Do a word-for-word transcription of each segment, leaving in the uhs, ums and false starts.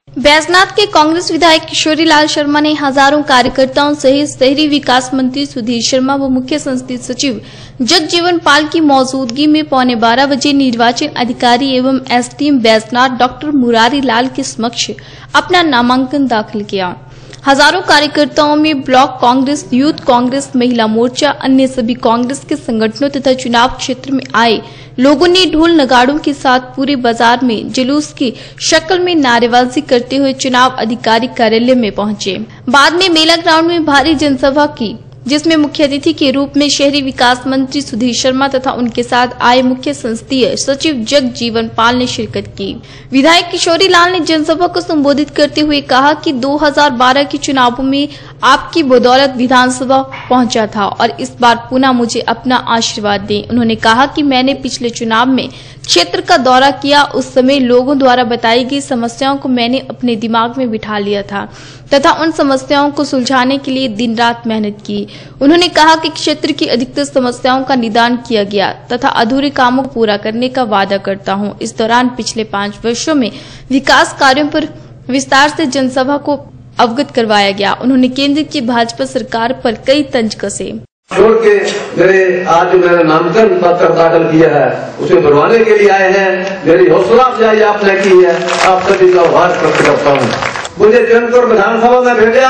बैजनाथ के कांग्रेस विधायक किशोरी लाल शर्मा ने हजारों कार्यकर्ताओं सहित शहरी विकास मंत्री सुधीर शर्मा व मुख्य संसदीय सचिव जगजीवन पाल की मौजूदगी में पौने बारह बजे निर्वाचन अधिकारी एवं एसडीएम बैजनाथ डॉक्टर मुरारी लाल के समक्ष अपना नामांकन दाखिल किया। हजारों कार्यकर्ताओं में ब्लॉक कांग्रेस, यूथ कांग्रेस, महिला मोर्चा, अन्य सभी कांग्रेस के संगठनों तथा चुनाव क्षेत्र में आए लोगों ने ढोल नगाड़ों के साथ पूरे बाजार में जुलूस की शक्ल में नारेबाजी करते हुए चुनाव अधिकारी कार्यालय में पहुंचे। बाद में मेला ग्राउंड में भारी जनसभा की, जिसमें मुख्य अतिथि के रूप में शहरी विकास मंत्री सुधीर शर्मा तथा उनके साथ आए मुख्य संसदीय सचिव जगजीवन पाल ने शिरकत की। विधायक किशोरी लाल ने जनसभा को संबोधित करते हुए कहा कि दो हज़ार बारह के चुनावों में आपकी बदौलत विधानसभा पहुंचा था और इस बार पुनः मुझे अपना आशीर्वाद दें। उन्होंने कहा कि मैंने पिछले चुनाव में क्षेत्र का दौरा किया, उस समय लोगों द्वारा बताई गई समस्याओं को मैंने अपने दिमाग में बिठा लिया था तथा उन समस्याओं को सुलझाने के लिए दिन रात मेहनत की। उन्होंने कहा कि क्षेत्र की अधिकतर समस्याओं का निदान किया गया तथा अधूरे कामों को पूरा करने का वादा करता हूं। इस दौरान पिछले पांच वर्षों में विकास कार्यों पर विस्तार से जनसभा को अवगत करवाया गया। उन्होंने केंद्र की भाजपा सरकार पर कई तंज कसे। छोड़ के मेरे आज जो मैंने नामांकन पत्र दाखिल किया है उसे भरवाने के लिए आए हैं। मेरी हौसला अफजाई आपने की है, आप सभी का आभार व्यक्त करता हूँ। मुझे जौनपुर विधानसभा में भेजा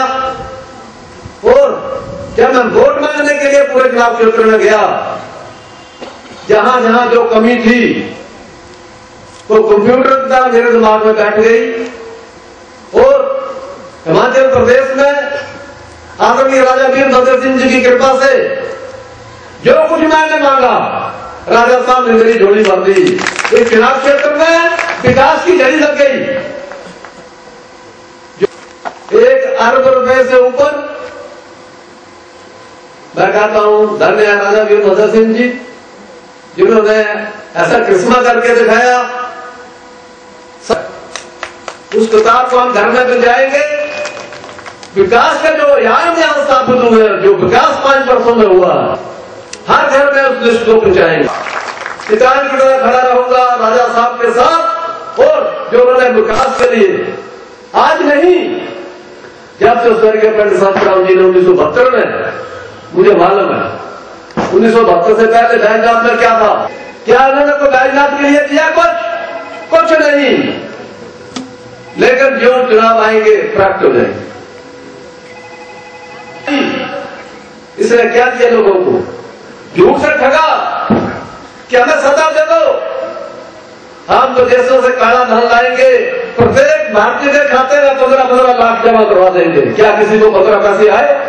और जब मैं वोट मांगने के लिए पूरे चुनाव क्षेत्र में गया, जहां जहां जो कमी थी वो कंप्यूटर का मेरे दिमाग में बैठ गई और हिमाचल प्रदेश में आदरणीय राजा वीरभद्र सिंह जी की कृपा से जो कुछ मैंने मांगा राजा साहब ने मेरी झोली भर दी। इस चुनाव क्षेत्र में विकास की जड़ी लग गई। एक अरब रुपए से ऊपर मैं कहता हूं धन्य है राजा वीरभद्र सिंह जी, जिन्होंने ऐसा करिश्मा करके दिखाया। उस किताब को हम घर में मिल जाएंगे। विकास का जो यान यहाँ स्थापित हुए, जो विकास पांच वर्षों में हुआ, हर घर में उस लिस्ट को पहुंचाएंगे। किसान की तरह खड़ा रहूंगा राजा साहब के साथ और जो उन्होंने विकास के लिए आज नहीं, जब से स्वर्गीय पंडित शास्त्री जी ने उन्नीस सौ बहत्तर में, मुझे मालूम है उन्नीस सौ बहत्तर से पहले बैजनाथ में क्या था, क्या उन्होंने कोई बैजनाथ के लिए दिया? कुछ कुछ नहीं। लेकिन जो चुनाव आएंगे प्राप्त हो जाएंगे। इसने क्या दिया लोगों को? झूठ से ठगा कि हमें सजा दे दो, हम तो देशों से काला धन लाएंगे, प्रत्येक भारतीय के खाते में पंद्रह पंद्रह लाख जमा करवा देंगे। क्या किसी को पंद्रह पैसे आए?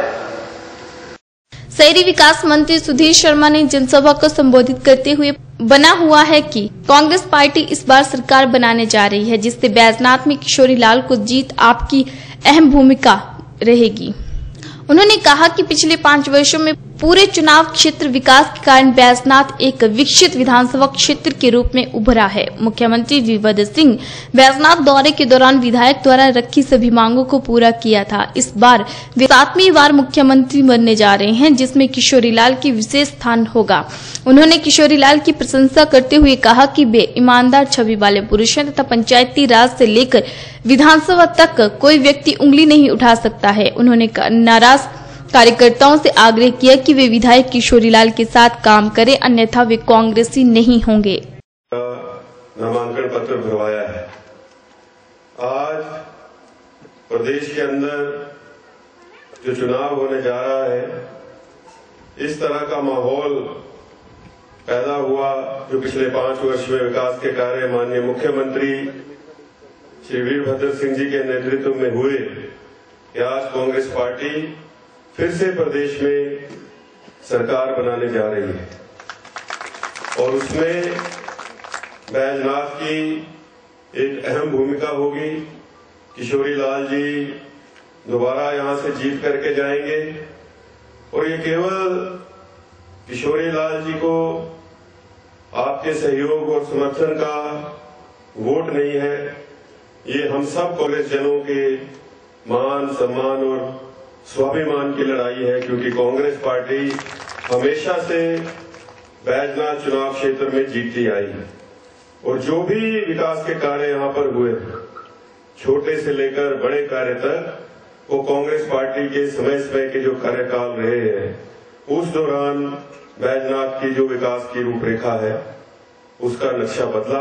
शहरी विकास मंत्री सुधीर शर्मा ने जनसभा को संबोधित करते हुए बना हुआ है कि कांग्रेस पार्टी इस बार सरकार बनाने जा रही है, जिससे बैजनाथ में किशोरी लाल को जीत आपकी अहम भूमिका रहेगी। उन्होंने कहा कि पिछले पांच वर्षों में पूरे चुनाव क्षेत्र विकास के कारण बैजनाथ एक विकसित विधानसभा क्षेत्र के रूप में उभरा है। मुख्यमंत्री वीरभद्र सिंह बैजनाथ दौरे के दौरान विधायक द्वारा रखी सभी मांगों को पूरा किया था। इस बार वे सातवीं बार मुख्यमंत्री बनने जा रहे हैं, जिसमें किशोरी लाल की विशेष स्थान होगा। उन्होंने किशोरी लाल की प्रशंसा करते हुए कहा कि वे ईमानदार छवि वाले पुरुष हैं तथा पंचायती राज से लेकर विधानसभा तक कोई व्यक्ति उंगली नहीं उठा सकता है। उन्होंने नाराज कार्यकर्ताओं से आग्रह किया कि वे विधायक किशोरी लाल के साथ काम करें, अन्यथा वे कांग्रेसी नहीं होंगे। नामांकन पत्र भरवाया है। आज प्रदेश के अंदर जो चुनाव होने जा रहा है, इस तरह का माहौल पैदा हुआ जो पिछले पांच वर्ष में विकास के कार्य माननीय मुख्यमंत्री श्री वीरभद्र सिंह जी के नेतृत्व में हुए कि आज कांग्रेस पार्टी फिर से प्रदेश में सरकार बनाने जा रही है और उसमें बैजनाथ की एक अहम भूमिका होगी। किशोरी लाल जी दोबारा यहां से जीत करके जाएंगे और ये केवल किशोरी लाल जी को आपके सहयोग और समर्थन का वोट नहीं है, ये हम सब कांग्रेस जनों के मान सम्मान और स्वाभिमान की लड़ाई है, क्योंकि कांग्रेस पार्टी हमेशा से बैजनाथ चुनाव क्षेत्र में जीतती आई है और जो भी विकास के कार्य यहां पर हुए, छोटे से लेकर बड़े कार्य तक वो कांग्रेस पार्टी के समय समय के जो कार्यकाल रहे हैं उस दौरान बैजनाथ की जो विकास की रूपरेखा है उसका नक्शा बदला।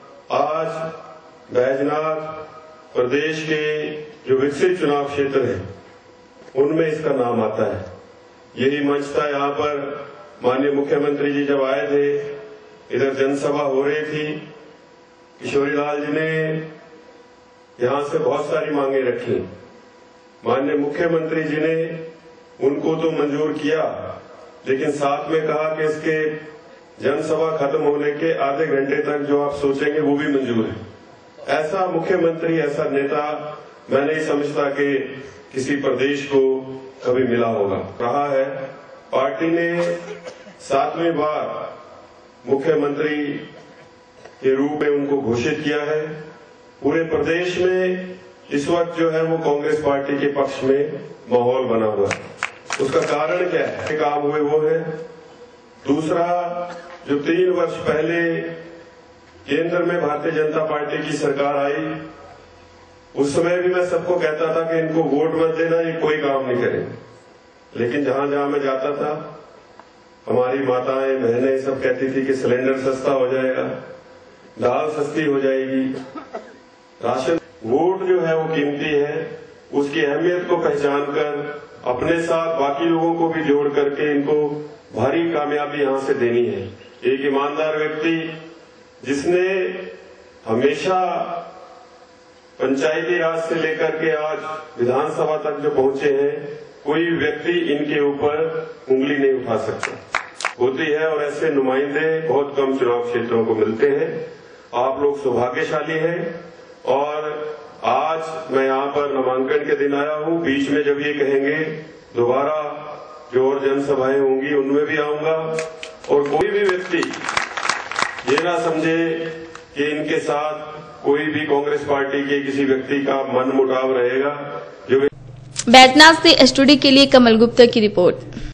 आज बैजनाथ प्रदेश के जो विकसित चुनाव क्षेत्र हैं उनमें इसका नाम आता है। यही मंच था यहाँ पर माननीय मुख्यमंत्री जी जब आए थे, इधर जनसभा हो रही थी, किशोरीलाल जी ने यहां से बहुत सारी मांगे रखी। माननीय मुख्यमंत्री जी ने उनको तो मंजूर किया, लेकिन साथ में कहा कि इसके जनसभा खत्म होने के आधे घंटे तक जो आप सोचेंगे वो भी मंजूर है। ऐसा मुख्यमंत्री, ऐसा नेता मैं नहीं समझता कि किसी प्रदेश को कभी मिला होगा। रहा है पार्टी ने सातवीं बार मुख्यमंत्री के रूप में उनको घोषित किया है। पूरे प्रदेश में इस वक्त जो है वो कांग्रेस पार्टी के पक्ष में माहौल बना हुआ है। उसका कारण क्या है? काम हुए वो है। दूसरा, जो तीन वर्ष पहले केंद्र में भारतीय जनता पार्टी की सरकार आई, उस समय भी मैं सबको कहता था कि इनको वोट मत देना, ये कोई काम नहीं करेंगे। लेकिन जहां जहां मैं जाता था, हमारी माताएं बहनें सब कहती थी कि सिलेंडर सस्ता हो जाएगा, दाल सस्ती हो जाएगी, राशन। वोट जो है वो कीमती है, उसकी अहमियत को पहचान कर अपने साथ बाकी लोगों को भी जोड़ करके इनको भारी कामयाबी यहां से देनी है। एक ईमानदार व्यक्ति जिसने हमेशा पंचायती राज से लेकर के आज विधानसभा तक जो पहुंचे हैं, कोई व्यक्ति इनके ऊपर उंगली नहीं उठा सकता। होती है और ऐसे नुमाइंदे बहुत कम चुनाव क्षेत्रों को मिलते हैं। आप लोग सौभाग्यशाली हैं। और आज मैं यहाँ पर नामांकन के दिन आया हूँ। बीच में जब ये कहेंगे दोबारा जो और जनसभाएं होंगी उनमें भी आऊंगा। और कोई भी व्यक्ति ये ना समझे कि इनके साथ कोई भी कांग्रेस पार्टी के किसी व्यक्ति का मन मुटाव रहेगा। जो बैजनाथ से स्टूडियो के लिए कमल गुप्ता की रिपोर्ट।